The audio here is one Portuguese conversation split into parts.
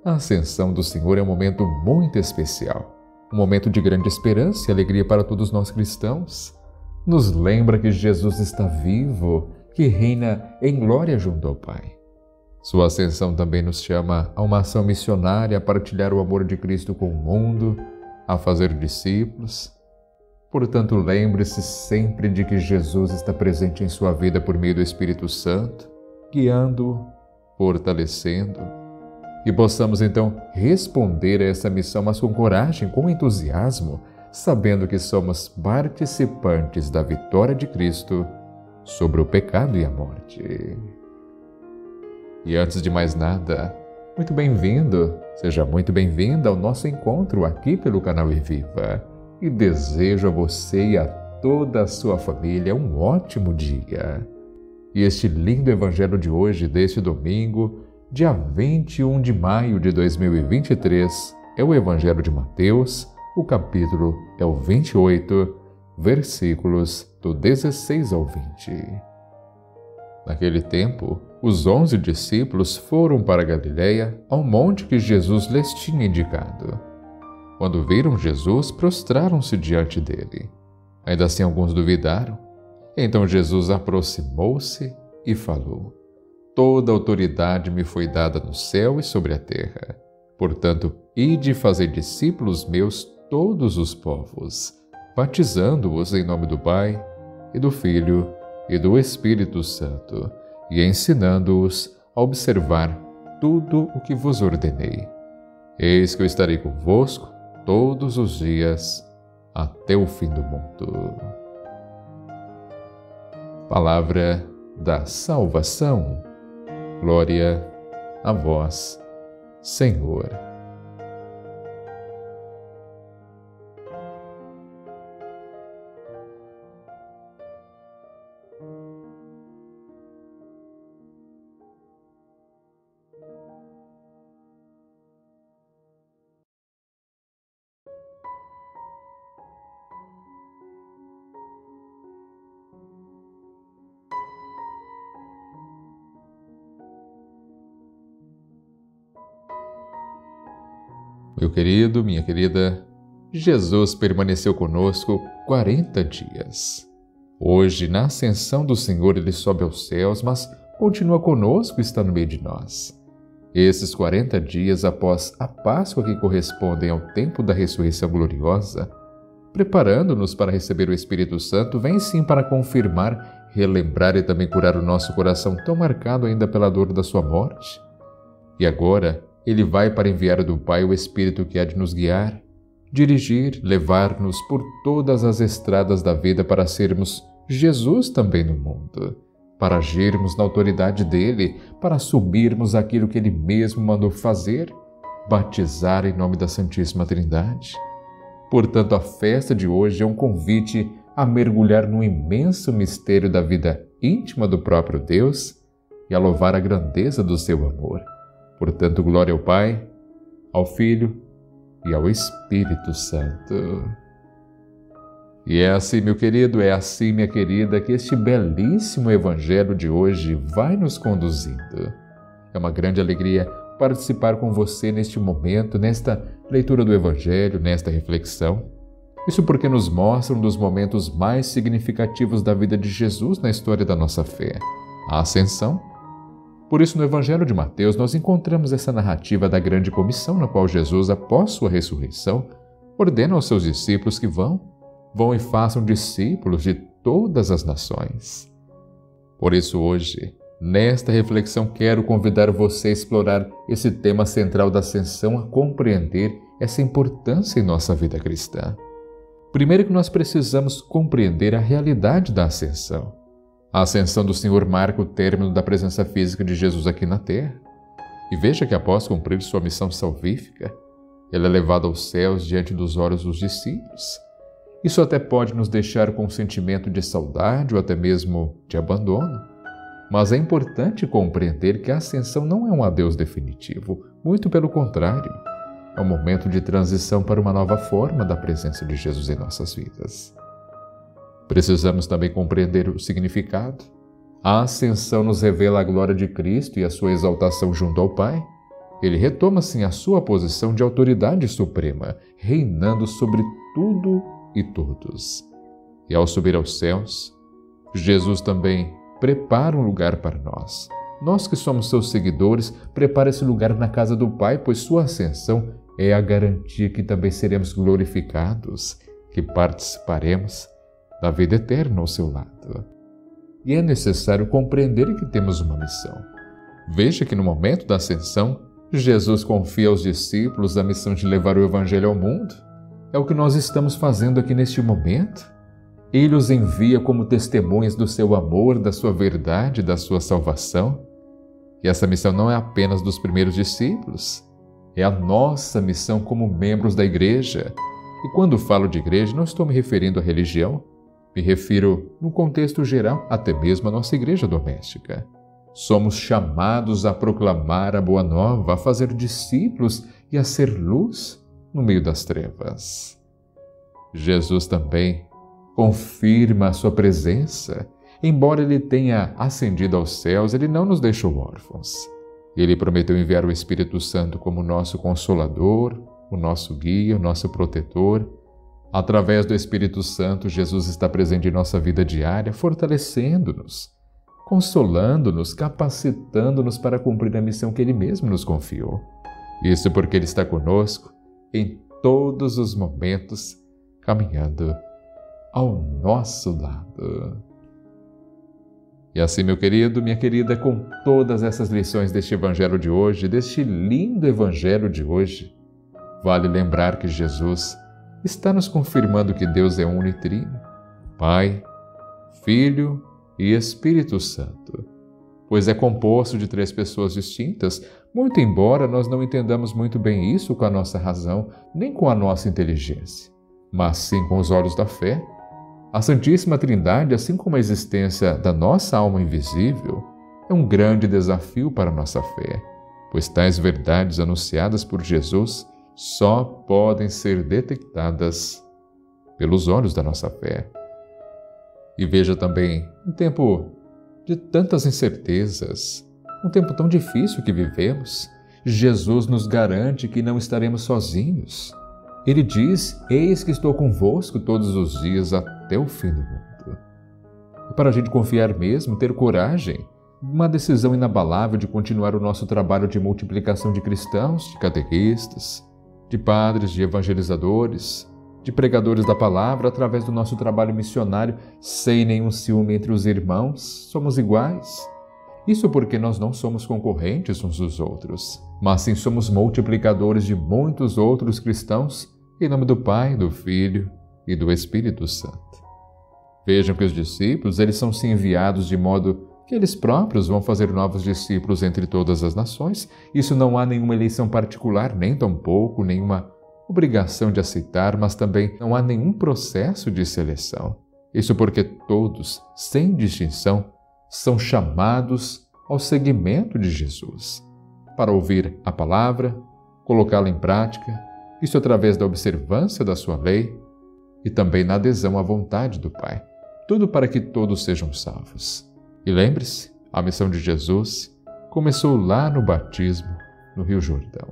A ascensão do Senhor é um momento muito especial, um momento de grande esperança e alegria para todos nós cristãos. Nos lembra que Jesus está vivo, que reina em glória junto ao Pai. Sua ascensão também nos chama a uma ação missionária, a partilhar o amor de Cristo com o mundo, a fazer discípulos. Portanto, lembre-se sempre de que Jesus está presente em sua vida por meio do Espírito Santo, guiando-o, fortalecendo, e possamos então responder a essa missão, mas com coragem, com entusiasmo, sabendo que somos participantes da vitória de Cristo sobre o pecado e a morte. E antes de mais nada, muito bem-vindo, seja muito bem-vinda ao nosso encontro aqui pelo canal Irviva. E desejo a você e a toda a sua família um ótimo dia. E este lindo evangelho de hoje, deste domingo, dia 21 de maio de 2023, é o Evangelho de Mateus, o capítulo é o 28, versículos do 16 ao 20. Naquele tempo, os 11 discípulos foram para Galiléia, ao monte que Jesus lhes tinha indicado. Quando viram Jesus, prostraram-se diante dele. Ainda assim alguns duvidaram. Então Jesus aproximou-se e falou: Toda autoridade me foi dada no céu e sobre a terra. Portanto, ide fazer discípulos meus todos os povos, batizando-os em nome do Pai, e do Filho, e do Espírito Santo, e ensinando-os a observar tudo o que vos ordenei. Eis que eu estarei convosco todos os dias, até o fim do mundo. Palavra da salvação. Glória a vós, Senhor. Meu querido, minha querida, Jesus permaneceu conosco 40 dias. Hoje, na ascensão do Senhor, Ele sobe aos céus, mas continua conosco e está no meio de nós. Esses 40 dias após a Páscoa, que correspondem ao tempo da ressurreição gloriosa, preparando-nos para receber o Espírito Santo, vem sim para confirmar, relembrar e também curar o nosso coração tão marcado ainda pela dor da sua morte. E agora, Ele vai para enviar do Pai o Espírito que há de nos guiar, dirigir, levar-nos por todas as estradas da vida para sermos Jesus também no mundo, para agirmos na autoridade dEle, para assumirmos aquilo que Ele mesmo mandou fazer, batizar em nome da Santíssima Trindade. Portanto, a festa de hoje é um convite a mergulhar no imenso mistério da vida íntima do próprio Deus e a louvar a grandeza do seu amor. Portanto, glória ao Pai, ao Filho e ao Espírito Santo. E é assim, meu querido, é assim, minha querida, que este belíssimo Evangelho de hoje vai nos conduzindo. É uma grande alegria participar com você neste momento, nesta leitura do Evangelho, nesta reflexão. Isso porque nos mostra um dos momentos mais significativos da vida de Jesus na história da nossa fé, a Ascensão. Por isso, no Evangelho de Mateus, nós encontramos essa narrativa da grande comissão na qual Jesus, após sua ressurreição, ordena aos seus discípulos que vão e façam discípulos de todas as nações. Por isso, hoje, nesta reflexão, quero convidar você a explorar esse tema central da Ascensão, a compreender essa importância em nossa vida cristã. Primeiro que nós precisamos compreender a realidade da Ascensão. A ascensão do Senhor marca o término da presença física de Jesus aqui na terra. E veja que após cumprir sua missão salvífica, Ele é levado aos céus diante dos olhos dos discípulos. Isso até pode nos deixar com um sentimento de saudade ou até mesmo de abandono. Mas é importante compreender que a ascensão não é um adeus definitivo, muito pelo contrário. É um momento de transição para uma nova forma da presença de Jesus em nossas vidas. Precisamos também compreender o significado. A ascensão nos revela a glória de Cristo e a sua exaltação junto ao Pai. Ele retoma assim a sua posição de autoridade suprema, reinando sobre tudo e todos. E ao subir aos céus, Jesus também prepara um lugar para nós. Nós que somos seus seguidores, prepara esse lugar na casa do Pai, pois sua ascensão é a garantia que também seremos glorificados, que participaremos da vida eterna ao seu lado. E é necessário compreender que temos uma missão. Veja que no momento da ascensão, Jesus confia aos discípulos a missão de levar o Evangelho ao mundo. É o que nós estamos fazendo aqui neste momento. Ele os envia como testemunhas do seu amor, da sua verdade, da sua salvação. E essa missão não é apenas dos primeiros discípulos, é a nossa missão como membros da igreja. E quando falo de igreja, não estou me referindo à religião, me refiro, no contexto geral, até mesmo à nossa igreja doméstica. Somos chamados a proclamar a boa nova, a fazer discípulos e a ser luz no meio das trevas. Jesus também confirma a sua presença. Embora ele tenha ascendido aos céus, ele não nos deixou órfãos. Ele prometeu enviar o Espírito Santo como nosso consolador, o nosso guia, o nosso protetor. Através do Espírito Santo, Jesus está presente em nossa vida diária, fortalecendo-nos, consolando-nos, capacitando-nos para cumprir a missão que Ele mesmo nos confiou. Isso porque Ele está conosco em todos os momentos, caminhando ao nosso lado. E assim, meu querido, minha querida, com todas essas lições deste Evangelho de hoje, deste lindo Evangelho de hoje, vale lembrar que Jesus está nos confirmando que Deus é unitrino, Pai, Filho e Espírito Santo, pois é composto de 3 pessoas distintas, muito embora nós não entendamos muito bem isso com a nossa razão, nem com a nossa inteligência, mas sim com os olhos da fé. A Santíssima Trindade, assim como a existência da nossa alma invisível, é um grande desafio para a nossa fé, pois tais verdades anunciadas por Jesus só podem ser detectadas pelos olhos da nossa fé. E veja também, um tempo de tantas incertezas, um tempo tão difícil que vivemos, Jesus nos garante que não estaremos sozinhos. Ele diz: eis que estou convosco todos os dias até o fim do mundo. E para a gente confiar mesmo, ter coragem, uma decisão inabalável de continuar o nosso trabalho de multiplicação de cristãos, de catequistas, de padres, de evangelizadores, de pregadores da palavra, através do nosso trabalho missionário, sem nenhum ciúme entre os irmãos, somos iguais. Isso porque nós não somos concorrentes uns dos outros, mas sim somos multiplicadores de muitos outros cristãos, em nome do Pai, do Filho e do Espírito Santo. Vejam que os discípulos, eles são sim enviados de modo que eles próprios vão fazer novos discípulos entre todas as nações. Isso não há nenhuma eleição particular, nem tampouco nenhuma obrigação de aceitar, mas também não há nenhum processo de seleção. Isso porque todos, sem distinção, são chamados ao seguimento de Jesus, para ouvir a palavra, colocá-la em prática, isso através da observância da sua lei e também na adesão à vontade do Pai. Tudo para que todos sejam salvos. E lembre-se, a missão de Jesus começou lá no batismo, no Rio Jordão.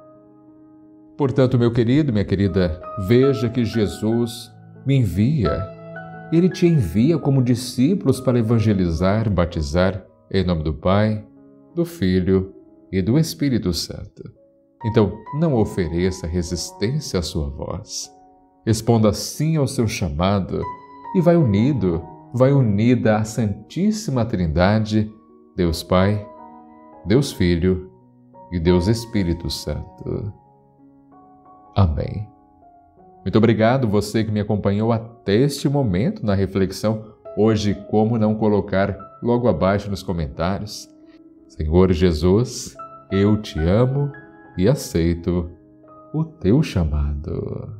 Portanto, meu querido, minha querida, veja que Jesus me envia. Ele te envia como discípulos para evangelizar, batizar, em nome do Pai, do Filho e do Espírito Santo. Então, não ofereça resistência à sua voz. Responda sim ao seu chamado e vai unida à Santíssima Trindade, Deus Pai, Deus Filho e Deus Espírito Santo. Amém. Muito obrigado você que me acompanhou até este momento na reflexão. Hoje, como não colocar logo abaixo nos comentários: Senhor Jesus, eu te amo e aceito o teu chamado.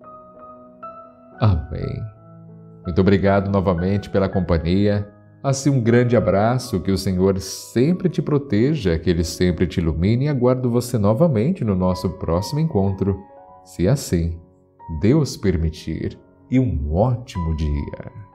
Amém. Muito obrigado novamente pela companhia. Assim, um grande abraço, que o Senhor sempre te proteja, que Ele sempre te ilumine, e aguardo você novamente no nosso próximo encontro, se assim Deus permitir. E um ótimo dia.